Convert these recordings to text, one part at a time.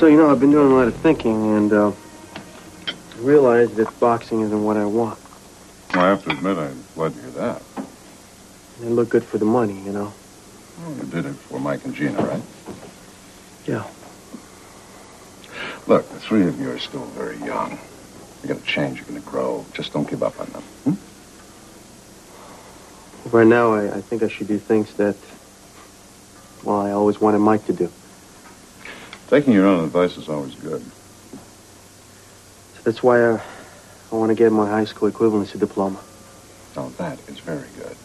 So, you know, I've been doing a lot of thinking, and realized that boxing isn't what I want. Well, I have to admit, I'm glad to hear that. It looked good for the money, you know. Well, you did it for Mike and Gina, right? Yeah. Look, the three of you are still very young. You're going to change, you're going to grow. Just don't give up on them. Right now, I think I should do things that, well, I always wanted Mike to do. Taking your own advice is always good. So that's why I want to get my high school equivalency diploma. Oh, that is very good.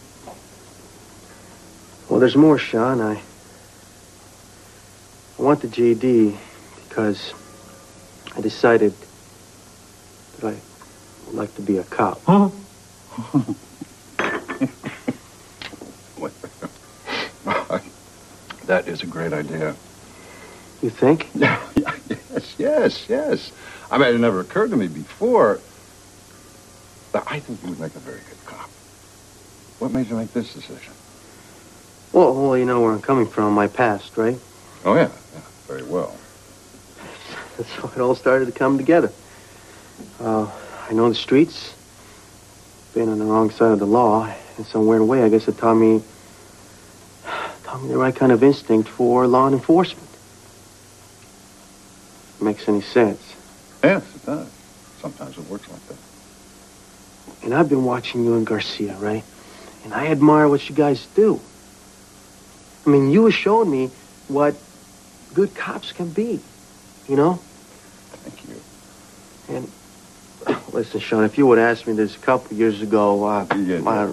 Well, there's more, Sean. I want the GED because I decided that I would like to be a cop. Huh? That is a great idea. You think? Yes. I mean, it never occurred to me before. But I think you would make a very good cop. What made you make this decision? Well, you know where I'm coming from, my past, right? Oh, yeah, very well. That's how it all started to come together. I know the streets. Been on the wrong side of the law. In some weird way, I guess it taught me the right kind of instinct for law enforcement. Makes any sense. Yes, it does. Sometimes it works like that. And I've been watching you and Garcia, right? And I admire what you guys do. I mean, you were showing me what good cops can be, you know? Thank you. And, listen, Sean, if you would ask me this a couple years ago, Yeah.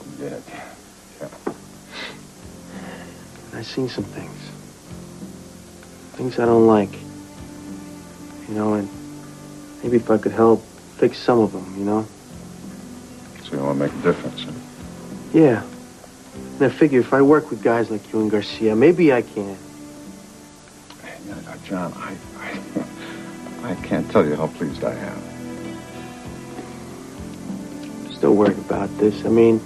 I've seen some things. Things I don't like. You know, and maybe if I could help fix some of them, you know? So you want to make a difference, huh? Yeah. And I figure if I work with guys like you and Garcia, maybe I can. You know, John, I can't tell you how pleased I am. Still worried about this. I mean,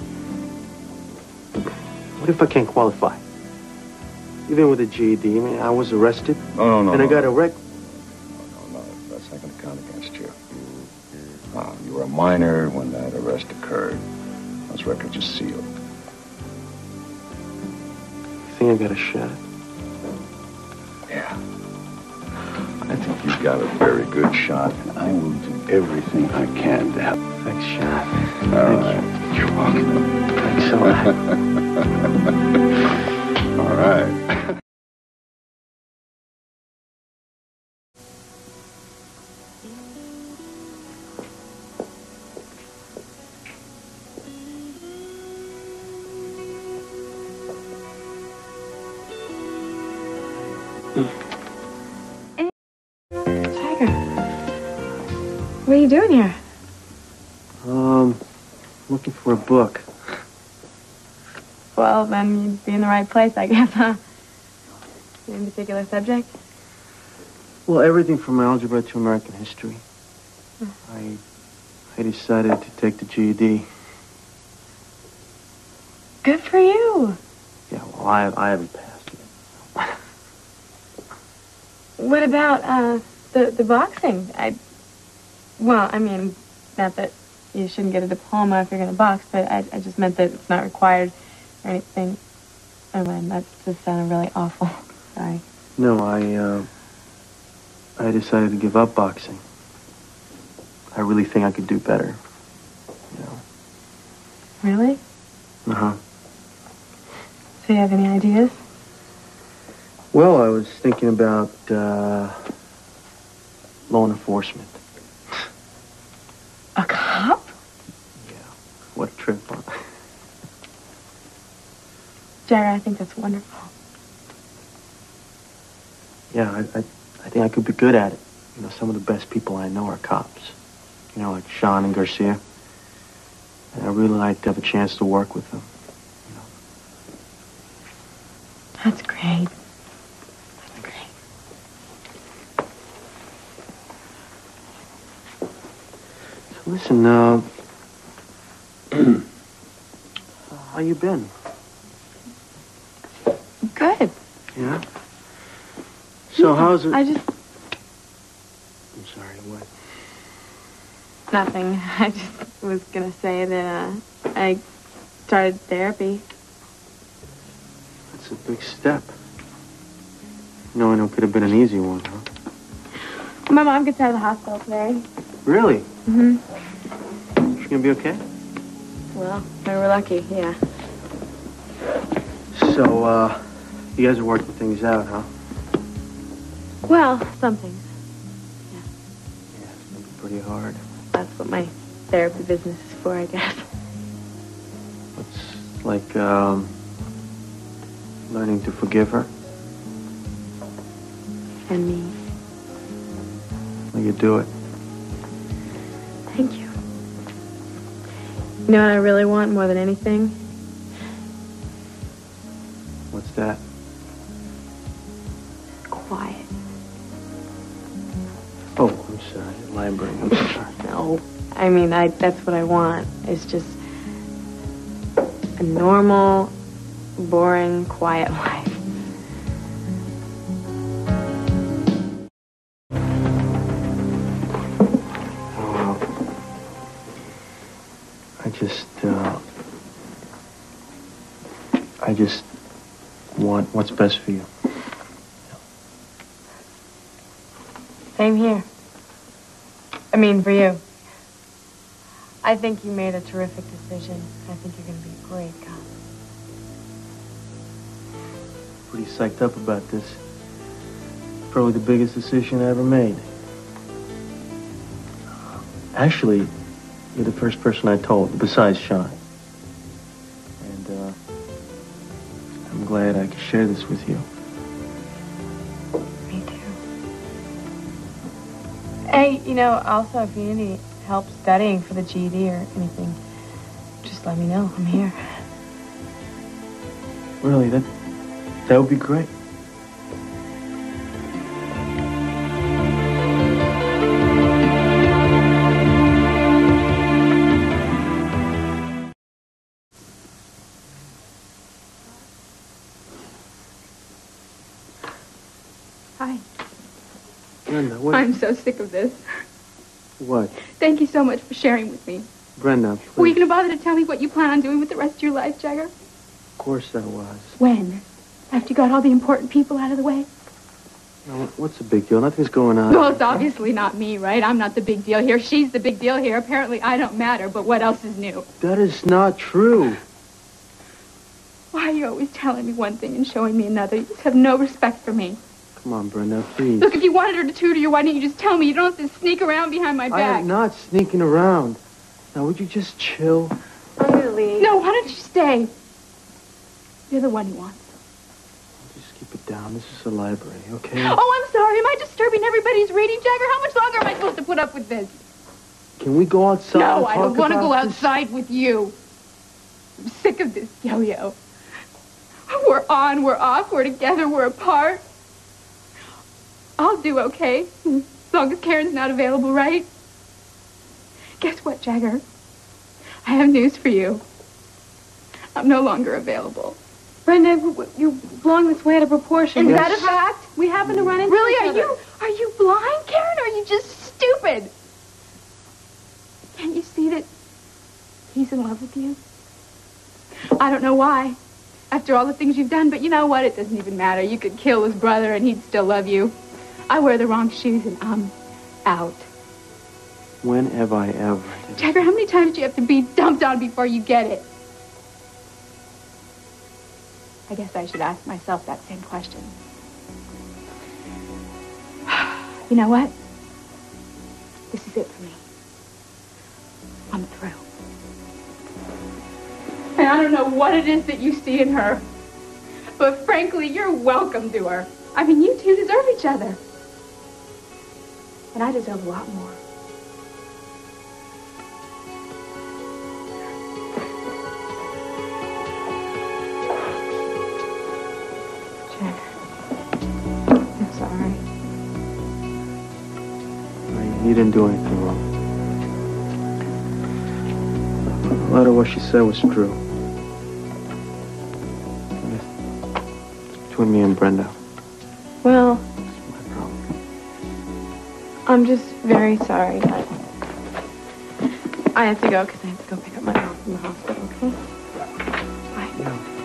what if I can't qualify? Even with a GED, I mean, I was arrested. No. And I got a wreck. No, that's not going to count against you. You were a minor when that arrest occurred. Those records are sealed. You think I got a shot? Yeah. I think you've got a very good shot, and I will do everything I can to help. Thanks, Sean. All right. You're welcome. Thanks so much. All right. Jagger, what are you doing here? Looking for a book. Well, then you'd be in the right place, I guess, huh? Any particular subject? Well, everything from algebra to American history. I decided to take the GED. Good for you. Yeah, well, I haven't passed it. What about, the boxing? Well, I mean, not that you shouldn't get a diploma if you're going to box, but I just meant that it's not required or anything. Oh, man, that just sounded really awful. Sorry. No, I decided to give up boxing. I really think I could do better. You know. Really? Uh-huh. So you have any ideas? Well, I was thinking about, law enforcement. A cop? Yeah. What a trip, huh? Jagger, I think that's wonderful. Yeah, I think I could be good at it. You know, some of the best people I know are cops. You know, like Sean and Garcia. And I really like to have a chance to work with them. You know. That's great. That's great. So listen, how you been? Good. Yeah? So how's it? I just... sorry, what? Nothing. I just was gonna say that I started therapy. That's a big step. No, I know it could have been an easy one, huh? My mom gets out of the hospital today. Really? Mm-hmm. She's gonna be okay? Well, we were lucky, yeah. So, you guys are working things out, huh? Well, some things. Yeah, it's gonna be pretty hard. That's what my therapy business is for, I guess. It's like, learning to forgive her. And me. Well, you do it. Thank you. You know what I really want more than anything? What's that? Quiet. Oh, I'm sorry. Library. I'm sorry. No. I mean, that's what I want. It's just a normal, boring, quiet life. I just want what's best for you. Same here. I mean, for you. I think you made a terrific decision. I think you're going to be a great cop. Pretty psyched up about this. Probably the biggest decision I ever made. Actually, you're the first person I told, besides Sean. And, I'm glad I could share this with you. Me too. Hey, you know, also, if you need help studying for the GED or anything, just let me know. I'm here. Really, that would be great. Hi. Brenda, what? I'm so sick of this. What? Thank you so much for sharing with me. Brenda, please. Were you going to bother to tell me what you plan on doing with the rest of your life, Jagger? Of course I was. When? After you got all the important people out of the way? Now, what's the big deal? Nothing's going on. Well, it's obviously not me, right? I'm not the big deal here. She's the big deal here. Apparently, I don't matter, but what else is new? That is not true. Why are you always telling me one thing and showing me another? You just have no respect for me. Come on, Brenda, please. Look, if you wanted her to tutor you, why didn't you just tell me? You don't have to sneak around behind my back. I am not sneaking around. Now, would you just chill? I'm going to leave. No, why don't you stay? You're the one he wants. Just keep it down. This is a library, okay? Oh, I'm sorry. Am I disturbing everybody's reading, Jagger? How much longer am I supposed to put up with this? Can we go outside? No, and I talk don't want to about go this? outside with you. I'm sick of this yo-yo. We're on, we're off, we're together, we're apart. I'll do okay, as long as Karen's not available, right? Guess what, Jagger? I have news for you. I'm no longer available. Brenda, you're blowing this way out of proportion. Is Yes. that a fact? We happen to run into Really? each other. Are you blind, Karen, or are you just stupid? Can't you see that he's in love with you? I don't know why, after all the things you've done, but you know what? It doesn't even matter. You could kill his brother and he'd still love you. I wear the wrong shoes and I'm out. When have I ever? Jagger, how many times do you have to be dumped on before you get it? I guess I should ask myself that same question. You know what? This is it for me. I'm through. And I don't know what it is that you see in her, but frankly, you're welcome to her. I mean, you two deserve each other. And I deserve a lot more. I'm sorry. You didn't do anything wrong. A lot of what she said was true. It's between me and Brenda. Well, It's my problem. I'm just very sorry. I have to go because I have to go pick up my mom from the hospital, okay? Bye. Yeah.